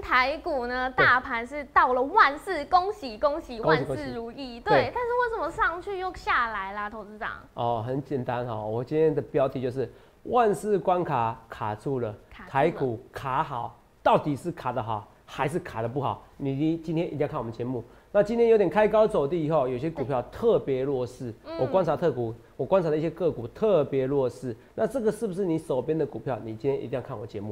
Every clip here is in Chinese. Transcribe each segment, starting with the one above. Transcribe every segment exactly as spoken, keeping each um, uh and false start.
台股呢，大盘是到了万四，恭喜恭喜，万事如意。对，对但是为什么上去又下来啦，投资长？哦， 很简单哈、哦，我今天的标题就是万事关卡卡住了，卡住了台股卡好，到底是卡得好还是卡得不好？你今天一定要看我们节目。那今天有点开高走低以后，有些股票特别弱势。嗯、我观察特股，我观察的一些个股特别弱势。那这个是不是你手边的股票？你今天一定要看我节目。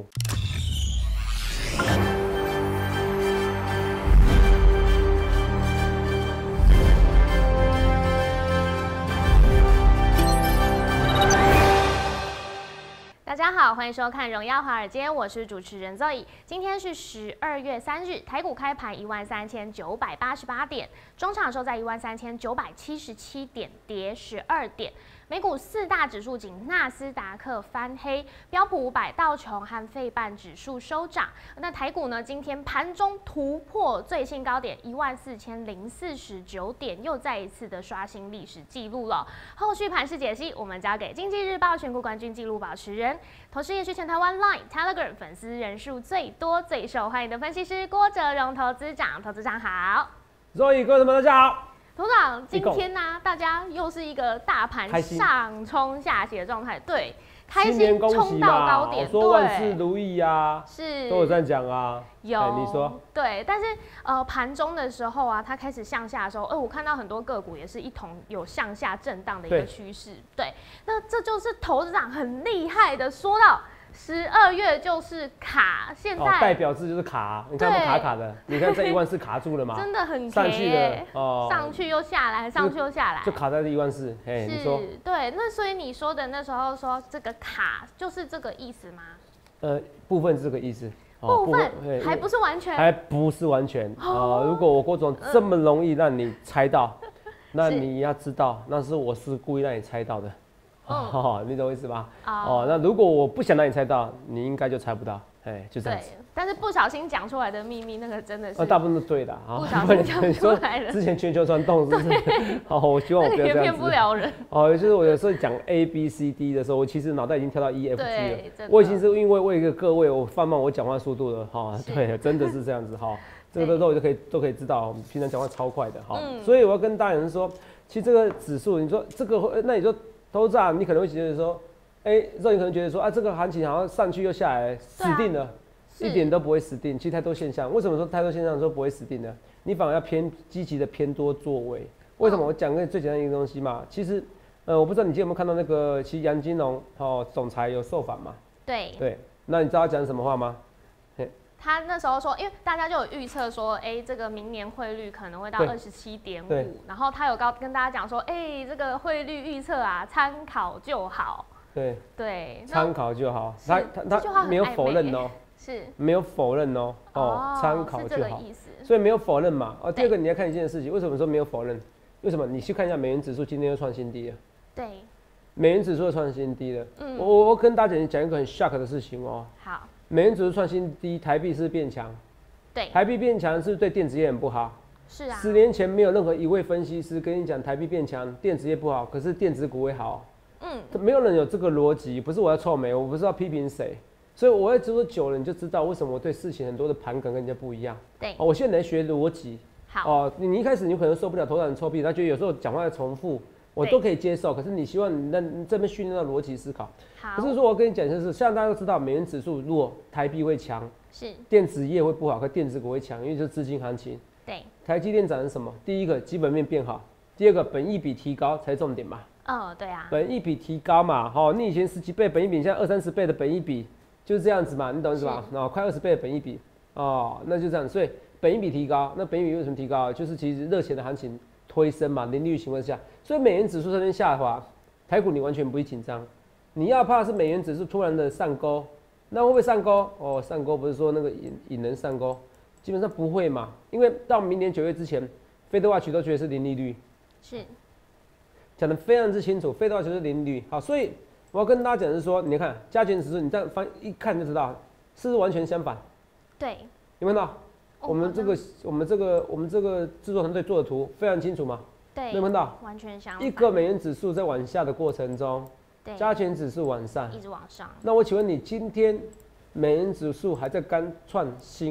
大家好，欢迎收看《荣耀华尔街》，我是主持人 Zoe。今天是十二月三日，台股开盘一万三千九百八十八点，中场收在一万三千九百七十七点，跌十二点。美股四大指数仅纳斯达克翻黑，标普五百、道琼和费半指数收涨。那台股呢？今天盘中突破最新高点一万四千零四十九点，又再一次的刷新历史记录了。后续盘势解析，我们交给经济日报选股冠军纪录保持人，同时也是全台湾 Line、Telegram 粉丝人数最多、最受欢迎的分析师郭哲荣投资长。投资长好， 所以各位们大家好。 董事长，今天呢、啊，大家又是一个大盘上冲下跌的状态，对，开心冲到高点， 说万事如意啊， 是都有在讲啊， 有、 欸，你说对，但是呃盘中的时候啊，它开始向下的时候，呃，我看到很多个股也是一同有向下震荡的一个趋势，对，那这就是投资长很厉害的，说到。十二月就是卡，现在、 哦、代表字就是卡，你看不卡卡的，你看这一万四卡住了嘛？ 真的很上去了哦，上去又下来，上去又下来， 就卡在这一万四。哎，你说对，那所以你说的那时候说这个卡就是这个意思吗？ 呃，部分是这个意思， 哦、部分还不是完全， 还不是完全啊、哦呃。如果我郭总这么容易让你猜到，嗯、那你要知道，那是我是故意让你猜到的。嗯、哦，你懂我意思吧？哦, 哦，那如果我不想让你猜到，你应该就猜不到，哎，就这样子。 对，但是不小心讲出来的秘密，那个真的是， 啊、大部分都对的啊。 不小心讲出来的。 之前全球传动是不是？好，我希望我不要这样子。 骗不了人。 哦，就是我有时候讲 A B C D 的时候，我其实脑袋已经跳到 E F G 了。我已经是因为为一个各位，我放慢我讲话速度了，哈、哦，对，真的是这样子哈。这个都都可以都可以知道，我们平常讲话超快的哈、嗯。所以我要跟大人说，其实这个指数，你说这个，那你说。投资啊，你可能会觉得说，哎、欸，肉你可能觉得说，啊，这个行情好像上去又下来，死定了，啊、一点都不会死定。其实太多现象，为什么说太多现象说不会死定呢？你反而要偏积极的偏多作为。为什么？我讲个最简单一个东西嘛。其实，呃，我不知道你今天有没有看到那个，其实杨金龙哦，总裁有受访嘛？ 对。 对。那你知道他讲什么话吗？ 他那时候说，因为大家就有预测说，哎、欸，这个明年汇率可能会到二十七点五，然后他有告跟大家讲说，哎、欸，这个汇率预测啊，参考就好。对对， 参考就好。他他他没有否认哦， 是没有否认哦，哦，参考就好。是这个意思。 所以没有否认嘛。哦，第二个你要看一件事情，为什么说没有否认？为什么？你去看一下美元指数今天又创新低了。 对。 美元指数又创新低了。嗯。我我跟大家讲一个很 shock 的事情哦。 好。 美元指数创新低，台币是变强。 对， 台币变强是不是对电子业很不好？ 是啊。 十年前没有任何一位分析师跟你讲台币变强，电子业不好，可是电子股会好。嗯，没有人有这个逻辑，不是我要臭美，我不是要批评谁，所以我要做久了，你就知道为什么我对事情很多的盘感跟人家不一样。 对， 哦，我现在在学逻辑。 好。 哦，你一开始你可能受不了头脑很臭屁，他觉得有时候讲话要重复。我都可以接受，可是你希望你那这边训练到逻辑思考。好，不是说我跟你讲，就是像大家都知道，美元指数弱，台币会强， 是电子业会不好，可电子股会强，因为就是资金行情。 对， 台积电涨是什么？第一个基本面变好，第二个本益比提高才是重点嘛。 哦，对啊， 本益比提高嘛，好，你以前十几倍本益比，现在二三十倍的本益比，就是这样子嘛，你懂意思吧？哦，快二十倍的本益比，哦，那就这样，所以本益比提高，那本益比为什么提高？就是其实热钱的行情推升嘛，零利率情况下。所以美元指数这边下滑，台股你完全不会紧张。你要怕是美元指数突然的上钩，那会不会上钩？哦，上钩不是说那个引引人上钩，基本上不会嘛，因为到明年九月之前，Fed Watch都觉得是零利率， 是讲得非常之清楚，Fed Watch是零利率。好，所以我要跟大家讲的是说，你看加权指数，你这样翻一看就知道，是不是完全相反？ 对， 有没有看到？我们这个我们这个我们这个制作团队做的图非常清楚嘛？ 对， 没有看到？ 完全相反。 一个美元指数在往下的过程中，加权指数往上， 一直往上。 那我请问你，今天美元指数还在刚创新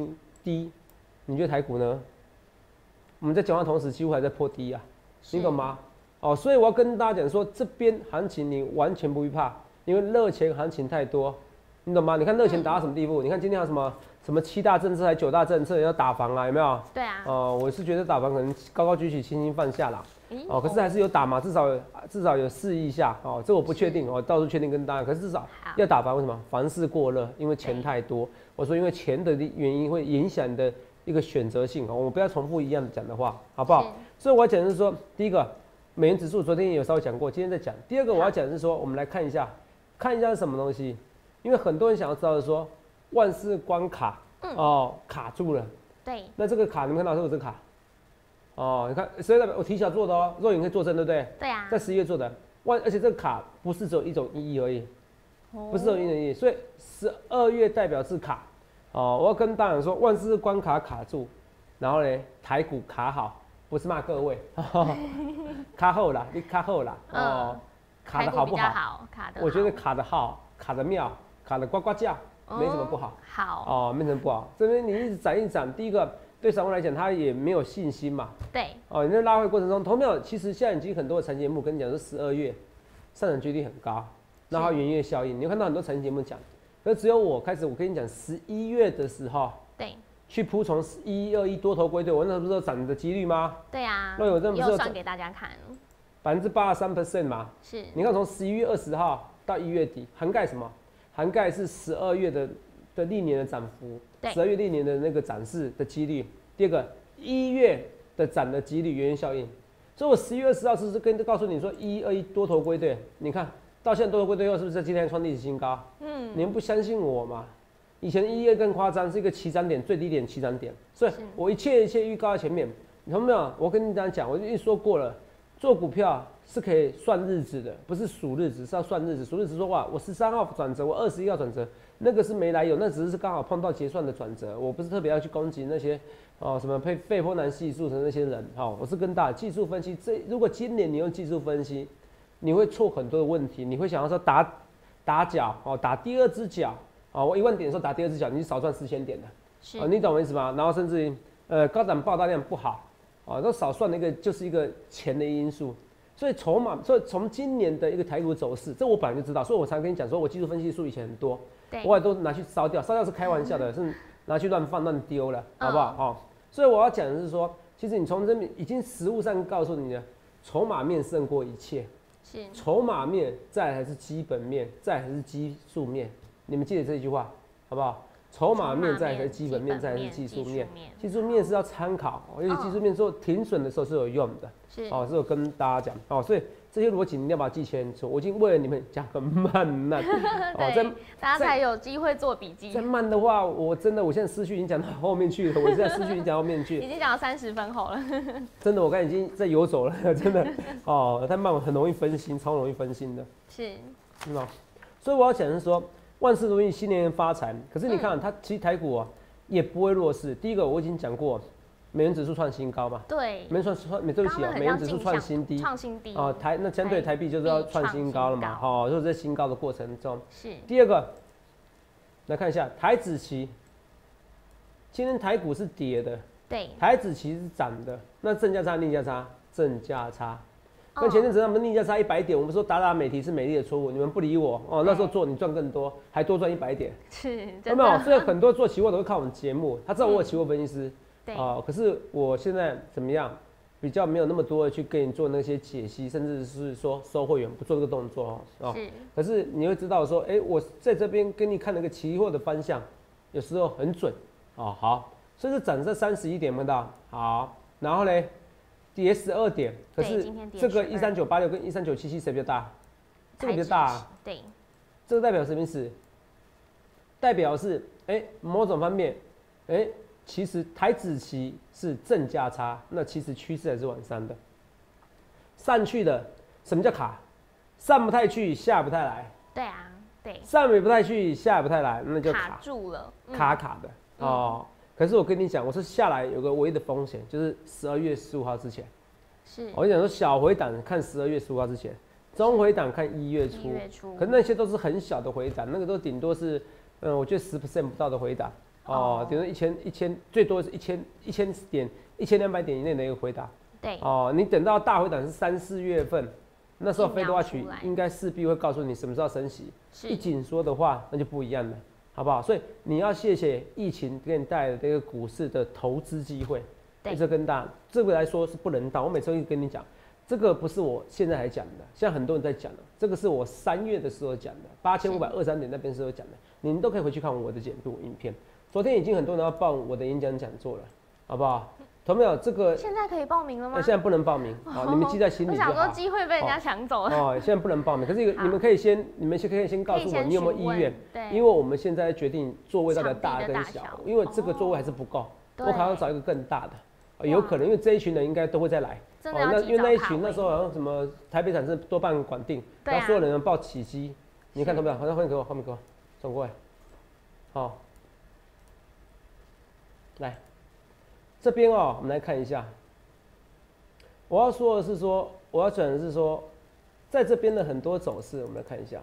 低，你觉得台股呢？我们在讲话同时几乎还在破低啊，你懂吗？哦，所以我要跟大家讲说，这边行情你完全不必怕，因为热钱行情太多，你懂吗？你看热钱打到什么地步？嗯、你看今天有什么什么七大政策还九大政策要打房啊，有没有？ 对啊。 哦、呃，我是觉得打房可能高高举起，轻轻放下啦。哦，可是还是有打嘛，至少至少有四亿下哦，这我不确定哦，到时候确定跟大家。可是至少要打房，为什么？房市过热，因为钱太多。我说因为钱的原因会影响你的一个选择性哦，我们不要重复一样讲的话，好不好？所以我要讲的是说，第一个美元指数昨天也有稍微讲过，今天再讲。第二个我要讲的是说，我们来看一下，看一下是什么东西，因为很多人想要知道的说，万事关卡，嗯、哦，卡住了。 对。 那这个卡，你们看到是不是这个卡？哦，你看，所以代表我提早做的哦，若隐可以作证，对不对？ 对啊。 在十一月做的，万，而且这个卡不是只有一种意义而已，哦、不是只有一种意义，所以十二月代表是卡。哦，我要跟大家说，万事关卡卡住，然后呢，台股卡好，不是骂各位，卡好啦，你卡好啦，哦，嗯、卡的好不好？ 好卡的， 我觉得卡的好，卡的妙，卡的呱呱叫，没什么不好。 好。 哦，没什么不好。这边你一直涨一涨，第一个。对散户来讲，他也没有信心嘛。 对。 哦，你在拉回过程中，同样其实现在已经很多的财经节目跟你讲说，十二月上涨几率很高，然后元月效应，你会看到很多财经节目讲，可是只有我开始，我跟你讲，十一月的时候， 对， 去铺从一二一多头归队，我那不是有涨的几率吗？ 对啊。 那我这不是有算给大家看， 百分之八十三 percent 嘛。 是。 你看从十一月二十号到一月底，涵盖什么？涵盖是十二月的的历年的涨幅。十二月历年的那个涨势的几率，第二个一月的涨的几率，元月效应。所以我十一月二十号是跟告诉你说，一二一多头归队，你看到现在多头归队后是不是在今天创历史新高？嗯，你们不相信我嘛？以前一月更夸张，是一个起涨点最低点起涨点，所以我一切一切预告在前面，你看到没有？我跟你这样讲，我已经说过了，做股票是可以算日子的，不是数日子，是要算日子。数日子说哇，我十三号转折，我二十一号转折。那个是没来由，那只是刚好碰到结算的转折。我不是特别要去攻击那些哦什么费费波南系数的那些人，好、哦，我是跟大家技术分析。这如果今年你用技术分析，你会错很多的问题，你会想要说打打脚哦，打第二只脚哦，我一万点的时候打第二只脚，你少赚四千点的，是、哦，你懂我意思吗？然后甚至于呃高档爆大量不好，哦，都少算那个就是一个钱的因素。所以筹码，所以从今年的一个台股走势，这我本来就知道，所以我常跟你讲说，我技术分析术以前很多，我也都拿去烧掉，烧掉是开玩笑的，是拿去乱放乱丢了，好不好？好、哦，所以我要讲的是说，其实你从这边已经实物上告诉你的，筹码面胜过一切，是筹码面，再来还是基本面，再来还是技术面，你们记得这句话，好不好？筹码面再来是基本面，再来是技术面。技术面是要参考，因为技术面做停损的时候是有用的。是哦，是有跟大家讲哦，所以这些逻辑你要把它记清楚。我已经为了你们讲很慢慢， 哦，对，大家才有机会做笔记。 再慢的话，我真的我现在思绪已经讲到后面去了，我现在思绪已经讲到后面去， 已经讲到三十分后了。 真的，我刚才已经在游走了，真的哦，太慢，很容易分心，超容易分心的。 是， 嗯哦，所以我要讲的是说。万事如意，新年发财。可是你看，它其实台股啊也不会弱势。第一个我已经讲过，美元指数创新高嘛。 对。 美元创创，对不起啊，美元指数创新低。 创新低。 啊，台那相对台币就是要创新高了嘛。好，就是在新高的过程中。 是。 第二个，来看一下台指期，今天台股是跌的。 对。 台指期是涨的，那正价差、逆价差、正价差。跟前阵子他们逆价差一百点，我们说打打美题是美丽的错误，你们不理我哦。那时候做你赚更多，还多赚一百点， 是有没有？所以很多做期货都会看我们节目，他知道我有期货分析师，对啊、呃。可是我现在怎么样？比较没有那么多的去给你做那些解析，甚至是说收会员不做这个动作哦。是。可是你会知道说，哎、欸，我在这边跟你看那个期货的方向，有时候很准哦。好，所以是涨这三十一点，看到好，然后呢？跌十二点，可是这个一三九八六跟一三九七七谁比较大？这个比较大、啊。 对， 这个代表什么意思？代表是哎、欸、某种方面，哎、欸、其实台指期是正价差，那其实趋势还是往上的。上去的，什么叫卡？上不太去，下不太来。 对啊，对。 上也不太去，下也不太来，那就卡卡住了，嗯、 卡卡的哦。嗯可是我跟你讲，我是下来有个唯一的风险，就是十二月十五号之前。是。我跟你讲说，小回档看十二月十五号之前，中回档看一月初。一月初。可是那些都是很小的回档，那个都顶多是，嗯，我觉得十 percent 不到的回档。 哦，比如说一千一千最多是一千一千点一千两百点以内的一个回档。 对， 哦，你等到大回档是三四月份，那时候费多区应该势必会告诉你什么时候升息。一紧缩的话，那就不一样了，好不好？所以你要谢谢疫情给你带来的这个股市的投资机会，一直跟大这个来说是不能当。我每次都跟你讲，这个不是我现在还讲的，现在很多人在讲了，这个是我三月的时候讲的，八千五百二十三点那边时候讲的，你们都可以回去看我的简读影片。昨天已经很多人要报我的演讲讲座了，好不好？同没有这个？ 现在可以报名了吗？ 现在不能报名，好，你们记在心里就好。 我想说机会被人家抢走了。 哦，现在不能报名，可是你们可以先，你们先可以先告诉我你有没有意愿，因为我们现在决定座位到底大跟小，因为这个座位还是不够，我可能找一个更大的，有可能因为这一群人应该都会再来。 真的要提早卡位。 因为那一群那时候好像什么台北产是多半管定，然后所有人报起机，你看到没有？好像后面给我，后面给我，转过来，好，来。这边哦，我们来看一下。我要说的是说，我要讲的是说，在这边的很多走势，我们来看一下。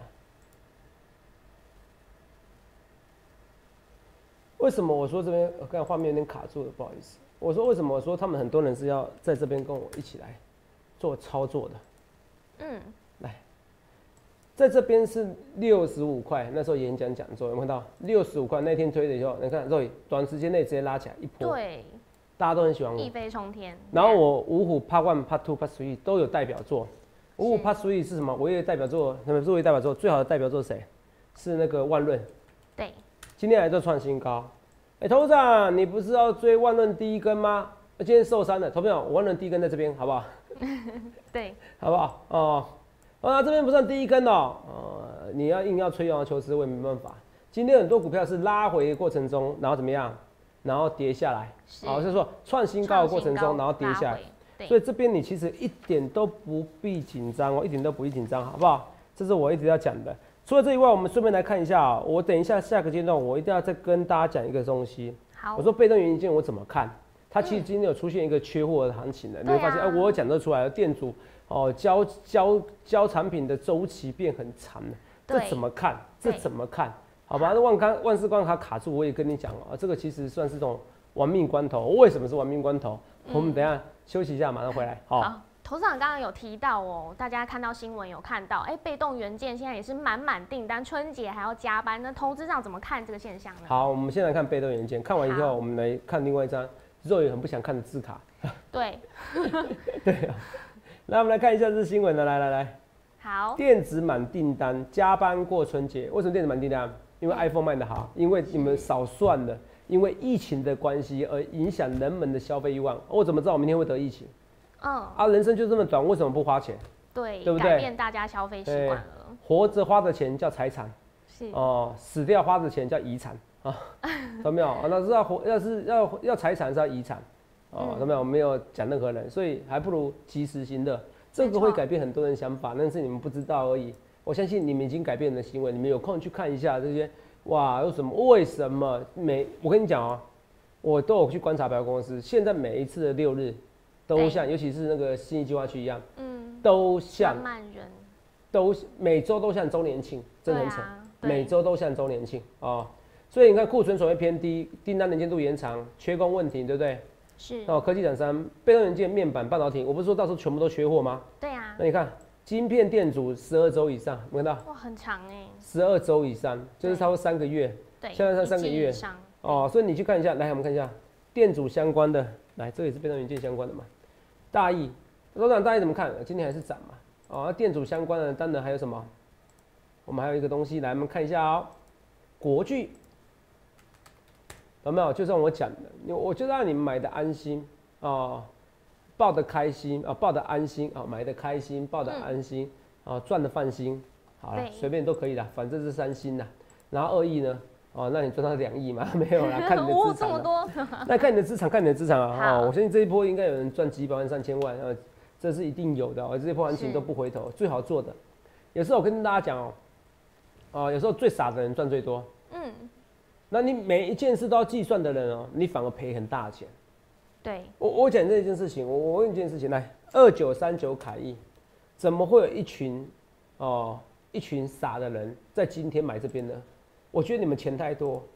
为什么我说这边我看画面有点卡住了，不好意思。我说为什么我说他们很多人是要在这边跟我一起来做操作的？嗯，来，在这边是六十五块，那时候演讲讲座有没有看到？六十五块那天推的时候，你看肉短时间内直接拉起来一波。 对。 大家都很喜欢我， 一飞冲天。 然后我五虎 Part One、Part Two、Part Three 都有代表作。五虎 Part Three 是什么？我有代表作，什么作为代表作？最好的代表作是谁？是那个万润。 对。 今天来做创新高。哎、欸，头长，你不是要追万润第一根吗？今天受伤了，投票，万润第一根在这边，好不好？ 对。 好不好？哦，啊，这边不算第一根哦。呃，你要硬要吹毛求疵，我也没办法。今天很多股票是拉回的过程中，然后怎么样？然后跌下来，好，就是说创新高的过程中，然后跌下来，所以这边你其实一点都不必紧张哦，一点都不必紧张，好不好？这是我一直要讲的。除了这以外，我们顺便来看一下啊、喔，我等一下下个阶段我一定要再跟大家讲一个东西。 好， 我说被动元件我怎么看？它其实今天有出现一个缺货的行情了，嗯、你会发现，哎、啊，我有讲得出来了，店主哦交交交产品的周期变很长了，这怎么看？这怎么看？好吧，那万康万事关卡卡住，我也跟你讲啊，这个其实算是种玩命关头。为什么是玩命关头？嗯、我们等一下休息一下，马上回来。好， 好，投资长刚刚有提到哦，大家看到新闻有看到，哎、欸，被动元件现在也是满满订单，春节还要加班，那投资长怎么看这个现象呢？ 好，我们先来看被动元件，看完以后，我们来看另外一张肉也很不想看的字卡。 对， 对啊，那我们来看一下这新闻的，来来来， 好， 电子满订单，加班过春节，为什么电子满订单？因为 iPhone 卖得好，因为你们少算了，因为疫情的关系而影响人们的消费欲望。我怎么知道我明天会得疫情？嗯，啊，人生就这么短，为什么不花钱？ 对， 对不对？ 改变大家消费习惯了。 活着花的钱叫财产， 是哦、呃，死掉花的钱叫遗产啊，懂没有？啊，那是要活，要是要要财产是要遗产，哦、呃，懂没有？我没有讲任何人，所以还不如及时行乐，这个会改变很多人想法，但是你们不知道而已。我相信你们已经改变了行为，你们有空去看一下这些，哇，有什么？为什么每？我跟你讲啊、喔，我都有去观察百货公司，现在每一次的六日都像，尤其是那个信义计划区一样，嗯，都像，都每周都像周年庆，真的很扯，每周都像周年庆啊。所以你看库存所谓偏低，订单能见度延长，缺工问题，对不对？ 是。 哦，科技厂商、被动元件、面板、半导体，我不是说到时候全部都缺货吗？ 对啊。 那你看。晶片店主十二周以上，有看到？ 哇，很长哎。 十二周以上，就是超过三个月。 对， 现在才三个月。哦，所以你去看一下，来，我们看一下店主相关的，来，这也是被动元件相关的嘛。大益，董事长大益怎么看？今天还是涨嘛？哦，店主相关的，当然还有什么？我们还有一个东西，来，我们看一下哦、喔，国巨，有没有？就像我讲的，我就让你们买的安心哦。抱得开心啊，抱得安心啊，买得开心，抱得安心、嗯、啊，赚得放心，好了，随便都可以啦，反正是三星啦。然后二亿呢，哦、啊，那你赚到两亿嘛？没有啦，看你的资产、啊。哦，这么多。那看你的资产，看你的资产啊！哦，我相信这一波应该有人赚几百万、上千万，呃，这是一定有的。哦，这一波行情都不回头，最好做的。有时候我跟大家讲哦，啊，有时候最傻的人赚最多。嗯。那你每一件事都要计算的人哦，你反而赔很大的钱。 对， 我我讲这一件事情，我我问一件事情，来，二九三九凯翼，怎么会有一群哦、呃、一群傻的人在今天买这边呢？我觉得你们钱太多，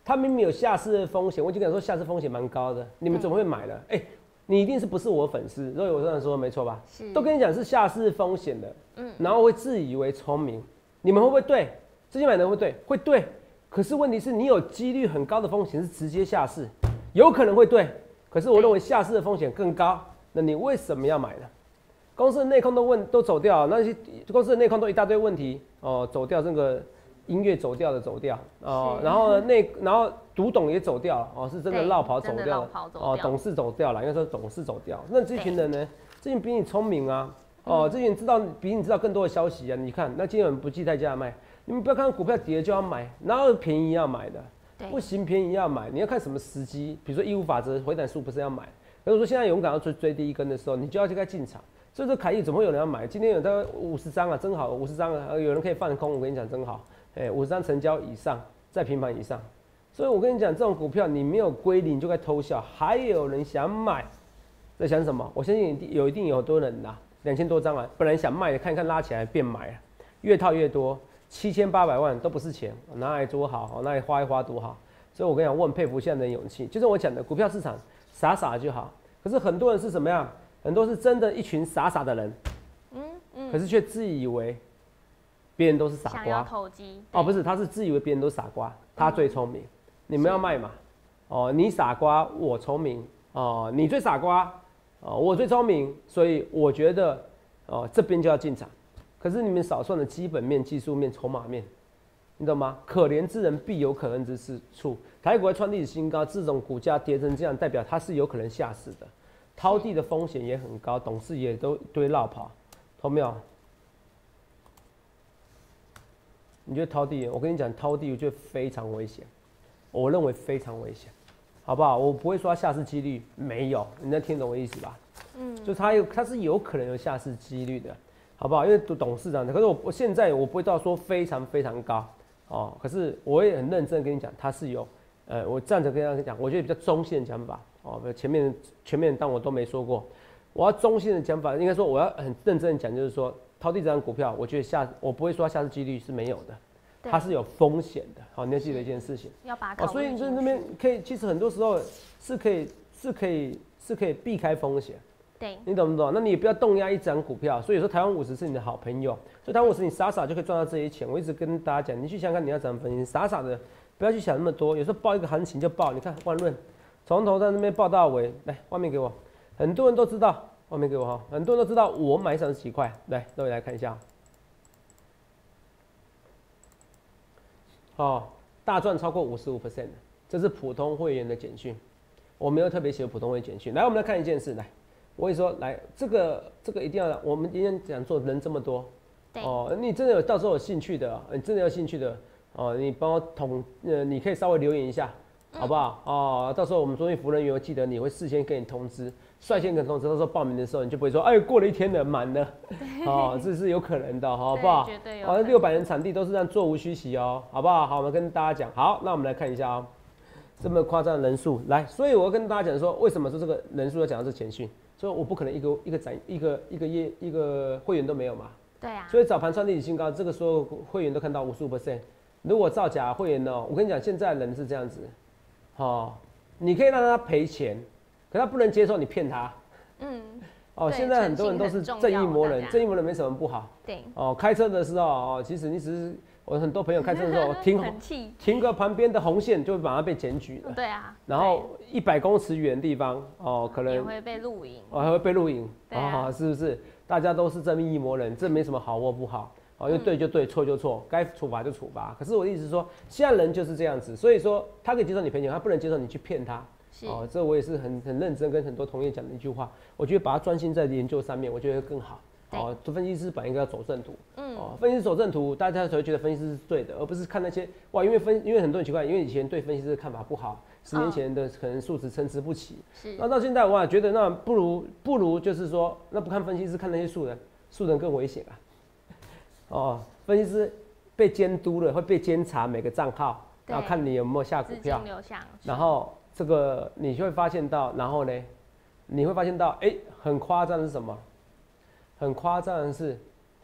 它明明有下市的风险，我已经跟你说下市风险蛮高的，你们怎么会买呢？哎、欸，你一定是不是我粉丝？所以我这样说没错吧？是，都跟你讲是下市风险的，嗯，然后会自以为聪明，你们会不会对？之前买的会不会对？会对，可是问题是你有几率很高的风险是直接下市，有可能会对，可是我认为下市的风险更高，那你为什么要买呢？公司的内控都问都走掉，那些公司的内控都一大堆问题哦，走掉这个音乐走掉的走掉哦，然后内然后独董也走掉了哦，是真的落跑走掉了哦，董事走掉了，应该说董事走掉。那这群人呢？这群比你聪明啊哦，这群知道比你知道更多的消息啊。你看，那今天有人不计代价卖，你们不要看股票跌了就要买，哪有便宜要买的？不行，便宜要买，你要看什么时机？比如说义务法则回档数不是要买，如果说现在勇敢要追追第一根的时候，你就要去该进场。所以说凯翼怎么会有人要买？今天有大概五十张啊，真好，五十张啊，有人可以放空，我跟你讲真好，哎、欸，五十张成交以上，在平盘以上，所以我跟你讲，这种股票你没有归零就该偷笑，还有人想买，在想什么？我相信有一定有很多人呐、啊，两千多张啊，本来想卖的，看看拉起来变买了，越套越多，七千八百万都不是钱，拿来多好，拿来花一花多好。所以我跟你讲，我很佩服现在的勇气，就是我讲的股票市场傻傻就好，可是很多人是什么样？很多是真的一群傻傻的人，嗯嗯，可是却自以为别人都是傻瓜， 想要投机哦，不是，他是自以为别人都傻瓜，他最聪明。嗯、你们要卖嘛？哦，你傻瓜，我聪明哦，你最傻瓜哦，我最聪明，所以我觉得哦这边就要进场。可是你们少算了基本面、技术面、筹码面，你懂吗？可怜之人必有可恨之处。台股还创历史新高，这种股价跌成这样，代表它是有可能下市的。掏地的风险也很高，董事也都一堆落跑，懂没有？你觉得掏地？我跟你讲，掏地我觉得非常危险，我认为非常危险，好不好？我不会说它下市几率没有，你能听懂我意思吧？嗯，就它有，它是有可能有下市几率的，好不好？因为董事长，可是我我现在我不会到说非常非常高哦，可是我也很认真跟你讲，它是有，呃，我站着跟大家讲，我觉得比较中性的讲法。哦，前面全面当我都没说过，我要中性的讲法，应该说我要很认真的讲，就是说掏地这张股票，我觉得下我不会说下市几率是没有的，它是有风险的。好，你要记得一件事情， 要把它考虑进去。 哦，所以你在那边可以，其实很多时候是可以是可以是可以避开风险。 对， 你懂不懂？那你也不要动压一张股票。所以说台湾五十是你的好朋友，所以台湾五十你傻傻就可以赚到这些钱。我一直跟大家讲，你去想想看你要怎么分析，傻傻的不要去想那么多，有时候报一个行情就报，你看万润。从头到那边报到尾，来画面给我，很多人都知道，画面给我哈，很多人都知道我买三十几块，来，各位来看一下，哦，大赚超过五十五 percent 的，这是普通会员的简讯，我没有特别写普通会员简讯。来，我们来看一件事，来，我跟你说，来，这个这个一定要，我们今天讲座人这么多，哦，你真的有到时候有兴趣的，你真的有兴趣的，哦，你帮我统，呃，你可以稍微留言一下。好不好？哦，到时候我们中心服务人员会记得你会事先跟你通知，率先跟你通知，到时候报名的时候你就不会说，哎，过了一天了，满了，哦，这是有可能的，好不好？ 绝对有。 好，六百人场地都是这样座无虚席哦，好不好？好，我们跟大家讲，好，那我们来看一下哦，这么夸张的人数，来，所以我要跟大家讲说，为什么说这个人数要讲到这前讯？所以我不可能一个一个展一个一个业一个会员都没有嘛。 对啊。 所以早盘创历史新高，这个所有会员都看到五十五 percent。如果造假会员呢，我跟你讲，现在人是这样子。哦，你可以让他赔钱，可他不能接受你骗他。嗯，哦，现在很多人都是正义魔人，正义魔人没什么不好。 对， 哦，开车的时候哦，其实你只是我很多朋友开车的时候停停个旁边的红线，就会马上被检举了。 对啊， 然后一百公尺远的地方哦，可能也会被录影， 哦，还会被录影， 啊、 哦，是不是？大家都是正义魔人，这没什么好或不好。哦，因为对就对，错就错，该处罚就处罚。可是我的意思是说，现在人就是这样子，所以说他可以接受你赔钱，他不能接受你去骗他。哦，这我也是很很认真跟很多同业讲的一句话。我觉得把它专心在研究上面，我觉得会更好。哦，分析师本来应该要走正途。嗯。哦，分析师走正途，大家才会觉得分析师是对的，而不是看那些哇，因为分因为很多人奇怪，因为以前对分析师的看法不好，十年前的可能素质参差不齐。是。那到现在我觉得那不如不如就是说，那不看分析师，看那些素人，素人更危险啊。哦，分析师被监督了，会被监察每个账号，然后看你有没有下股票，然后这个你就会发现到，然后呢，你会发现到，哎、欸，很夸张的是什么？很夸张的是，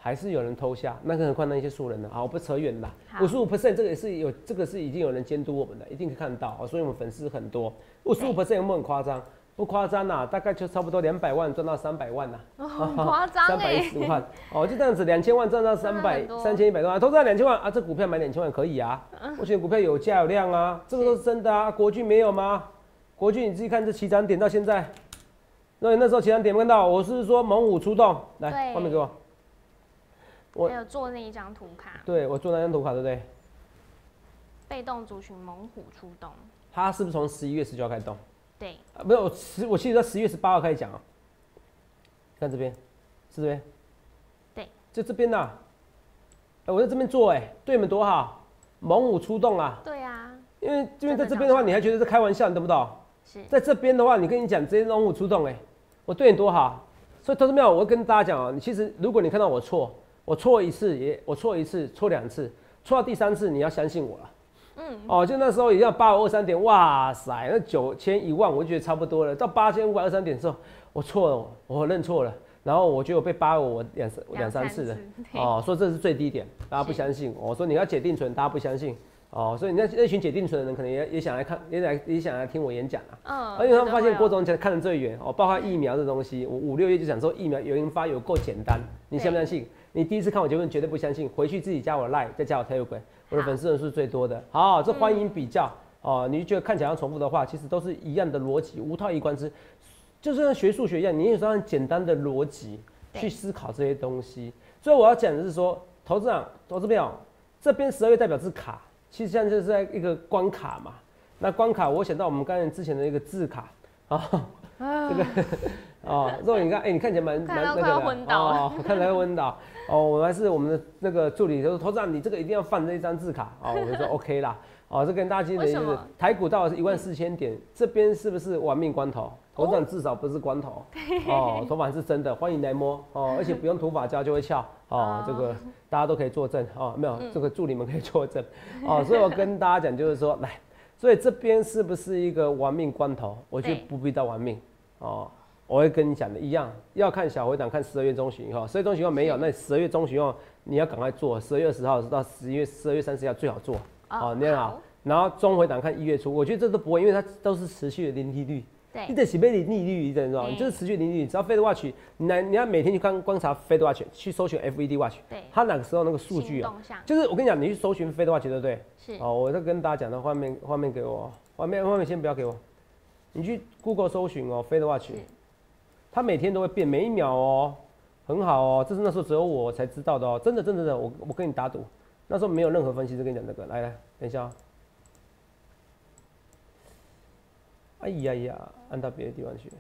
还是有人偷下，那更何况那些素人呢？好，我不扯远了。五十五 percent 这个也是有，这个是已经有人监督我们的，一定可以看得到哦。所以我们粉丝很多，五十五 percent 有没有很夸张？不夸张啦，大概就差不多两百万赚到三百万啦， 很夸张哎， 三百一十五万哦，就这样子，两千万赚到三百三千一百多万，投资两千万啊，这股票买两千万可以啊，我选股票有价有量啊，这个都是真的啊。国巨没有吗？国巨你自己看这起涨点到现在，那那时候起涨点看到，我是说猛虎出动，来画面给我， 我还有做那一张图卡， 对我做那张图卡对不对？ 被动族群猛虎出动， 它是不是从十一月十九号开始动？ 对， 啊，没有十，我记得在十月十八号开始讲啊。看这边，是这边， 对， 就这边呐、啊。哎、欸，我在这边做、欸，哎，对你们多好，猛虎出动啊。 对啊， 因为因为在这边的话，你还觉得是开玩笑，你懂不懂？ 是，在这边的话，你跟你讲，直接猛虎出动、欸，哎，我对你多好。所以投资朋友，我会跟大家讲啊，你其实如果你看到我错，我错一次也，我错一次，错两次，错到第三次，你要相信我了。嗯，哦，就那时候也要八五二三点，哇塞，那九千一万，我就觉得差不多了。到八千五百二三点的时候，我错了，我认错了。然后我觉得我被八五我两两三次了，哦，说这是最低点，大家不相信。我说你要解定存，大家不相信。哦，所以那那群解定存的人可能也也想来看，也来也想来听我演讲啊。嗯，而且他们发现郭总讲看得最远，哦，包括疫苗这东西，我五六月就想说疫苗有研发有够简单，你相不相信？你第一次看我节目绝对不相信，回去自己加我 Line， 再加我 Telegram， 我的粉丝人数最多的。好，这欢迎比较、嗯、哦，你觉得看起来要重复的话，其实都是一样的逻辑，无套一贯之，就是像学数学一样，你有时候很简单的逻辑去思考这些东西。所以我要讲的是说，投资长、投资票这边十二月代表是卡，其实现在就是在一个关卡嘛。那关卡，我想到我们刚才之前的一个字卡啊。这个哦，肉你看，哎、欸，你看起来蛮蛮那个的哦，看起来会昏倒哦。我还是我们的那个助理，就是投资长，你这个一定要放这一张字卡哦。我就说 OK 啦，哦，这跟大家今天就是台股到的是一万四千点，这边是不是亡命关头？投资长至少不是关头哦，头发是真的，欢迎来摸哦，而且不用土法胶就会翘哦，这个大家都可以作证哦，没有这个助理们可以作证哦，所以我跟大家讲就是说，来，所以这边是不是一个亡命关头？我觉得不必到亡命哦。我会跟你讲的一样，要看小回档，看十二月中旬以后，十二月中旬以后没有，那十二月中旬以后你要赶快做，十二月二十号到十一月十二月三十号最好做，哦，你好。然后中回档看一月初，我觉得这都不会，因为它都是持续的零利率，对，你得是被利率，你知道吗？你就是持续零利率，只要 Fed Watch， 你来你要每天去观观察 Fed Watch， 去搜寻 F E D Watch， 对，它哪个时候那个数据啊，就是我跟你讲，你去搜寻 Fed Watch 对不对？是，哦，我在跟大家讲的画面，画面给我，画面画面先不要给我，你去 Google 搜寻哦 Fed Watch。它每天都会变，每一秒哦，很好哦，这是那时候只有我才知道的哦，真的真的真的，我我跟你打赌，那时候没有任何分析师跟你讲这个，来来，等一下、哦，哎呀呀，按到别的地方去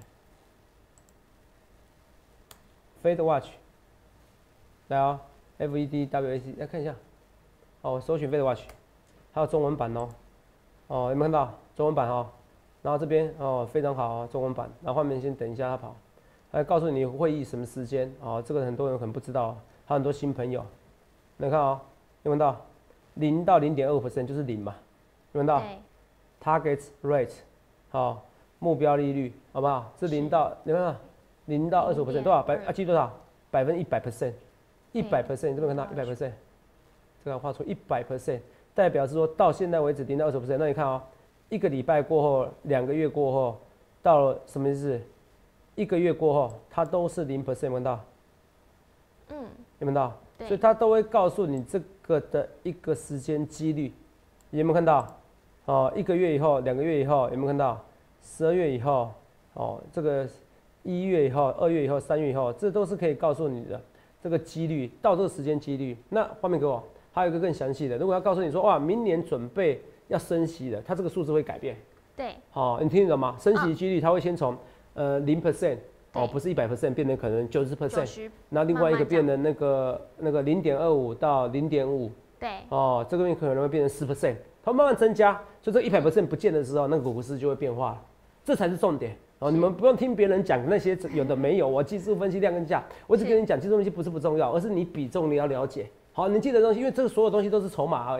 ，Fed Watch， 来哦 ，F E D W A C， 来看一下，哦，搜寻 Fed Watch， 还有中文版哦，哦，有没有看到中文版哦？然后这边哦非常好哦，中文版，然后画面先等一下它跑。来告诉你会议什么时间哦，这个很多人可能不知道，还有很多新朋友。你看哦，有没有到零到零点二五 percent 就是零嘛？有没有到 ？Target rate 好、哦，目标利率好不好？是零到有没有？零到二十五 percent 多少？百啊记多少？百分一百 percent， 一百 percent 你这边看到一百 percent， 这个画出一百 percent， 代表是说到现在为止零到二十 percent。那你看哦，一个礼拜过后，两个月过后，到了什么意思？一个月过后，它都是零 percent， 有没有到？嗯，有没有到？所以它都会告诉你这个的一个时间几率，有没有看到？哦，一个月以后，两个月以后，有没有看到？十二月以后，哦，这个一月以后，二月以后，三月以后，这都是可以告诉你的这个几率，到这个时间几率。那画面给我，还有一个更详细的，如果要告诉你说，哇，明年准备要升息了，它这个数字会改变。对，好、哦，你听得懂吗？升息几率它会先从呃零 percent 哦，不是一百 percent 变成可能九十 percent， 那另外一个变成那个那个零点二五到零点五，对，哦，这个可能会变成十 percent， 它慢慢增加，所以这一百 percent 不见的时候，那个股市就会变化了，这才是重点。哦，你们不用听别人讲那些有的没有，我技术分析量跟价，我只跟你讲技术分析不是不重要，而是你比重你要了解。好，你记得东西，因为这个所有东西都是筹码而已。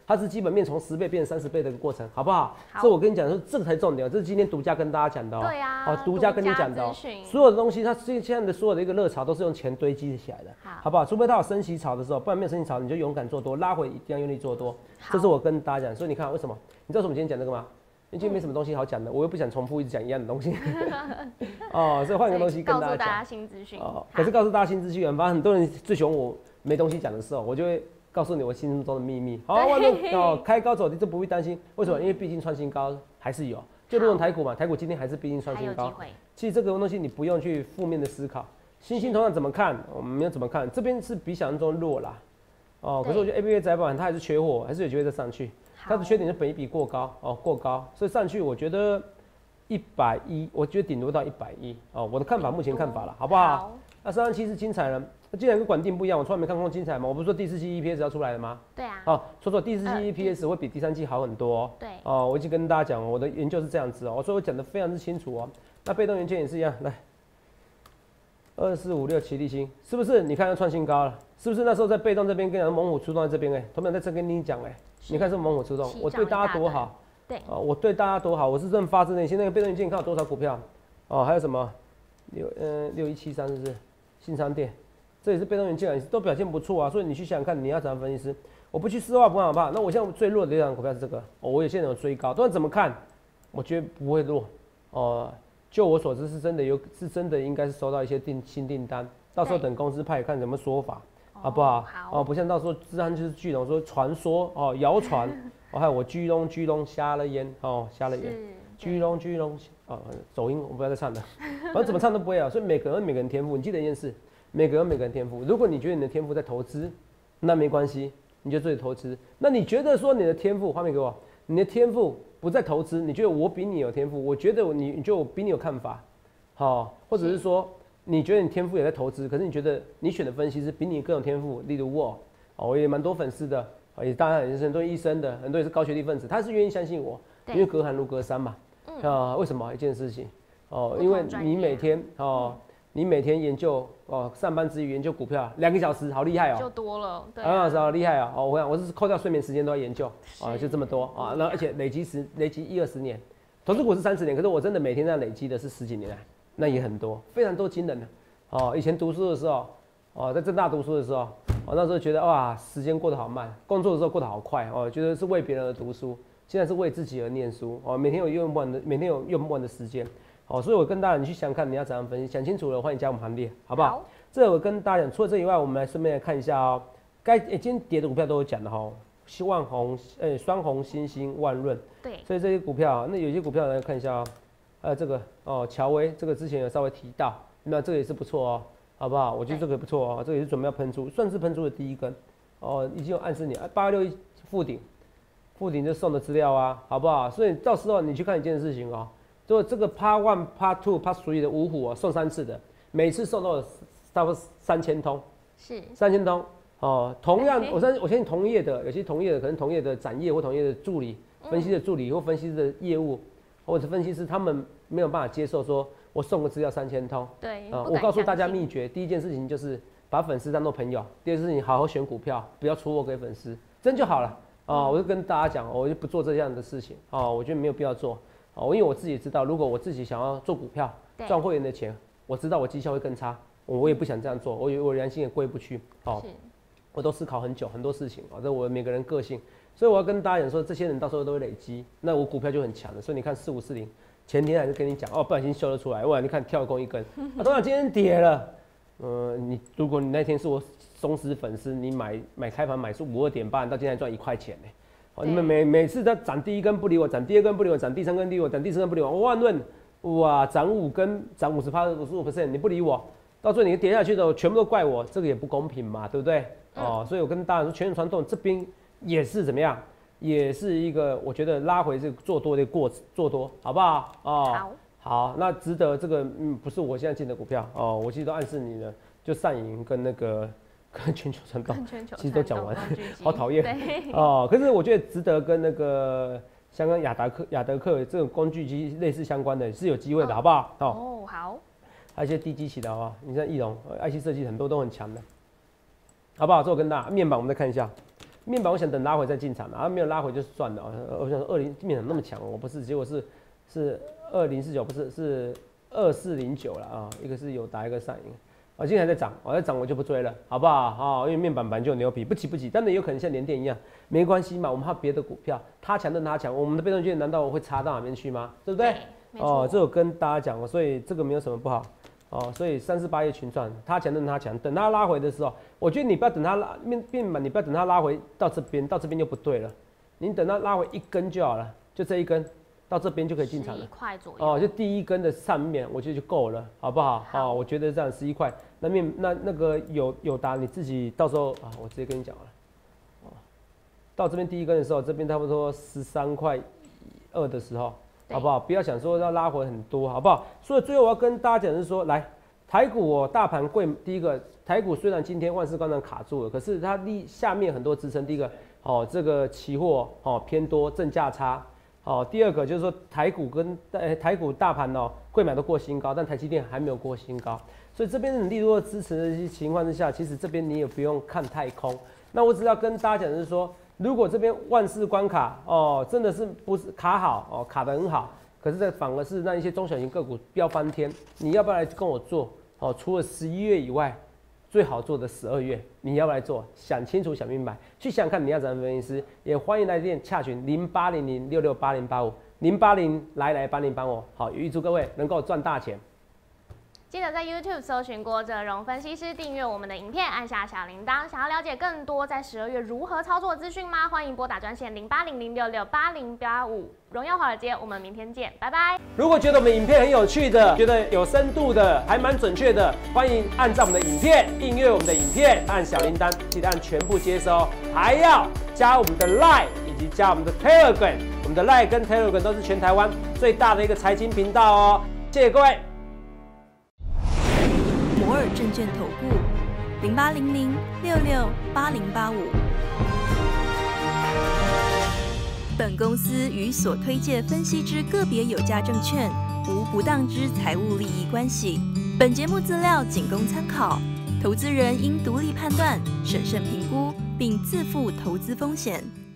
它是基本面从十倍变成三十倍的一个过程，好不好？ 好， 所以我跟你讲说，这个才重点，这是今天独家跟大家讲的哦。 对啊， 哦，独家跟你讲的哦，所有的东西，它现在的所有的一个热潮都是用钱堆积起来的，好，好不好？除非它有升息潮的时候，不然没有升息潮，你就勇敢做多，拉回一定要用力做多。这是我跟大家讲，所以你看为什么？你知道为什么今天讲这个吗？因为今天没什么东西好讲的，我又不想重复一直讲一样的东西。哦，所以换个东西跟大家讲。告诉大家新资讯。哦，可是告诉大家新资讯，反正很多人最喜欢我没东西讲的时候，我就会告诉你我心中的秘密。好，万众哦，开高走低，这不必担心。为什么？因为毕竟创新高还是有，就如同台股嘛，台股今天还是毕竟创新高。其实这个东西你不用去负面的思考。新兴同样怎么看？我们没有怎么看，这边是比想象中弱啦。哦，可是我觉得 A B A 窄板它还是缺货，还是有机会再上去。它的缺点是本益比过高哦，过高，所以上去我觉得一百一，我觉得顶多到一百一哦。我的看法，目前看法了，好不好？好，那三三七是精彩了，那既然跟管定不一样，我从来没看过精彩嘛。我不是说第四季 E P S 要出来了吗？对啊。哦，说错，第四季 E P S 会比第三季好很多哦。对。哦，我已经跟大家讲，我的研究是这样子哦，所以我讲的非常之清楚哦。那被动元件也是一样，来，二四五六七力星是不是？你看要创新高了，是不是？那时候在被动这边跟人猛虎出动在这边哎，同学们在这跟你讲哎。你看是猛虎出动，我对大家多好，对，哦，我对大家多好，我是真发自内心。那个被动元件，你看有多少股票？哦，还有什么六嗯六一七三是不是？新商店，这也是被动元件，都表现不错啊。所以你去想想看，你要怎样分析师？我不去丝袜不好吧？那我现在最弱的一档股票是这个，哦，我也现在有追高，但是怎么看？我觉得不会弱，哦，就我所知是真的有，是真的应该是收到一些订新订单，到时候等公司派看怎么说法。好不好？好哦，不像到时候治安就是巨龙说传说哦，谣传哦，还有我居龙居龙瞎了眼哦，瞎了眼，居龙居龙哦，走音我不要再唱了，反正怎么唱都不会啊。所以每个人每个人天赋，你记得一件事，每个人每个人天赋。如果你觉得你的天赋在投资，那没关系，你就自己投资。那你觉得说你的天赋，画面给我，你的天赋不在投资，你觉得我比你有天赋，我觉得你你觉得我比你有看法，好，或者是说。你觉得你天赋也在投资，可是你觉得你选的分析师比你更有天赋，例如我，哦，我也蛮多粉丝的，也当然也是很多医生的，很多也是高学历分子，他是愿意相信我，因为隔行如隔山嘛，嗯、啊，为什么一件事情？哦，因为你每天哦，你每天研究哦，上班之余研究股票两个小时，好厉害哦， 就多了，对、啊， 两个小时好厉害啊！哦，我想我是扣掉睡眠时间都要研究，啊，就这么多啊，那而且累积十累积一二十年，投资股是三十年，可是我真的每天这样累积的是十几年来。那也很多，非常多惊人的哦。以前读书的时候，哦，在政大读书的时候，哦，那时候觉得哇，时间过得好慢，工作的时候过得好快哦，觉得是为别人而读书，现在是为自己而念书哦，每天有用不完的，每天有用不完的时间哦，所以我跟大家你去想看你要怎样分析，想清楚了，欢迎加我们行列，好不好？好，这我跟大家讲，除了这以外，我们来顺便来看一下哦，该、欸、今天跌的股票都有讲的哈，万红、呃双红、新兴、万润，对，所以这些股票，那有些股票来看一下哦。呃，这个哦，乔威这个之前有稍微提到，那这个也是不错哦，好不好？我觉得这个也不错哦，这个也是准备要喷出，算是喷出的第一根哦，已经有暗示你啊，八六一附顶，附顶就送的资料啊，好不好？所以到时候你去看一件事情哦，如果这个 Part One、Part Two、Part Three 的五虎哦，送三次的，每次送到有差不多三千通，是三千通哦。同样，我相信我相信同业的，有些同业的可能同业的展业或同业的助理、分析的助理或分析的业务。或者分析师他们没有办法接受说，我送个资料三千通。对，呃，我告诉大家秘诀，第一件事情就是把粉丝当做朋友，第二件事情好好选股票，不要出货给粉丝，这样就好了。啊、呃，我就跟大家讲，我就不做这样的事情。啊、呃，我觉得没有必要做。啊、呃，因为我自己知道，如果我自己想要做股票赚会员的钱，我知道我绩效会更差，我也不想这样做，我我良心也过意不去。哦、呃，我都思考很久很多事情啊，这我每个人个性。所以我要跟大家讲说，这些人到时候都会累积，那我股票就很强了。所以你看四五四零，前天还是跟你讲哦，不小心秀了出来，哇，你看跳空一根，啊，当然今天跌了，呃，你如果你那天是我忠实粉丝，你买买开盘买出五二点八，到今天还赚一块钱呢。哦，你们每每次都涨第一根不理我，涨第二根不理我，涨第三根不理我，涨第四根不理我，万润哇涨五根涨五十趴五十五 percent， 你不理我，到最后你跌下去的时候全部都怪我，这个也不公平嘛，对不对？哦，所以我跟大家说，全球传动这边。也是怎么样，也是一个我觉得拉回这个做多的过做多，好不好？哦，好，好，那值得这个嗯，不是我现在进的股票哦，我其实都暗示你了，就善盈跟那个跟全球传动，其实都讲完，好讨厌哦。可是我觉得值得跟那个香港亚达克亚德克这种工具机类似相关的，是有机会的，好不好？哦，好，还有一些低基期的好不好？你像翼龙、I C 设计很多都很强的，好不好？最后跟大家面板我们再看一下。 面板我想等拉回再进场，然后没有拉回就算了。我想二零面板那么强，我不是，结果是是二零四九，不是是二四零九了啊，一个是友达，一个上影。我、哦、今天还在涨，我、哦、在涨我就不追了，好不好？哦，因为面板板就有牛皮，不急不急，但是有可能像联电一样，没关系嘛，我们还有别的股票，它强跟它强，我们的被动券难道我会差到哪边去吗？对不对？对哦，这我跟大家讲，所以这个没有什么不好。哦，所以三四八一群创，它强跟它强，等它拉回的时候，我觉得你不要等它拉面面板，你不要等它拉回到这边，到这边就不对了，你等它拉回一根就好了，就这一根。到这边就可以进场了， 十一块左右哦，就第一根的上面，我觉得就够了，好不好？好，哦，我觉得这样十一块，那面那那个有有达你自己到时候啊，我直接跟你讲了，哦，到这边第一根的时候，这边差不多十三块二的时候，好不好？不要想说要拉回很多，好不好？所以最后我要跟大家讲的是说，来台股哦，大盘贵，第一个台股虽然今天万事光能卡住了，可是它立下面很多支撑，第一个哦，这个期货哦偏多，正价差。哦，第二个就是说台股跟呃台股大盘哦，贵买都过新高，但台积电还没有过新高，所以这边很利多的支持的一些情况之下，其实这边你也不用看太空。那我只要跟大家讲的是说，如果这边万事关卡哦，真的是不是卡好哦，卡得很好，可是这反而是让一些中小型个股飙翻天，你要不要来跟我做？哦，除了十一月以外。最好做的十二月，你要不要来做？想清楚、想明白，去想想看你要怎么分析师，也欢迎来电洽询零八零零六六八零八五零八零来来帮你帮我，好，预祝各位能够赚大钱。 记得在 YouTube 搜寻郭哲荣分析师，订阅我们的影片，按下小铃铛。想要了解更多在十二月如何操作的资讯吗？欢迎拨打专线零八零零六六八零八五。荣耀华尔街，我们明天见，拜拜。 如果觉得我们影片很有趣的，觉得有深度的，还蛮准确的，欢迎按照我们的影片，订阅我们的影片，按小铃铛，记得按全部接收，还要加我们的 Line 以及加我们的 Telegram。我们的 Line 跟 Telegram 都是全台湾最大的一个财经频道哦。谢谢各位。 摩尔证券投顾零八零零六六八零八五。本公司与所推介分析之个别有价证券无不当之财务利益关系。本节目资料仅供参考，投资人应独立判断、审慎评估，并自负投资风险。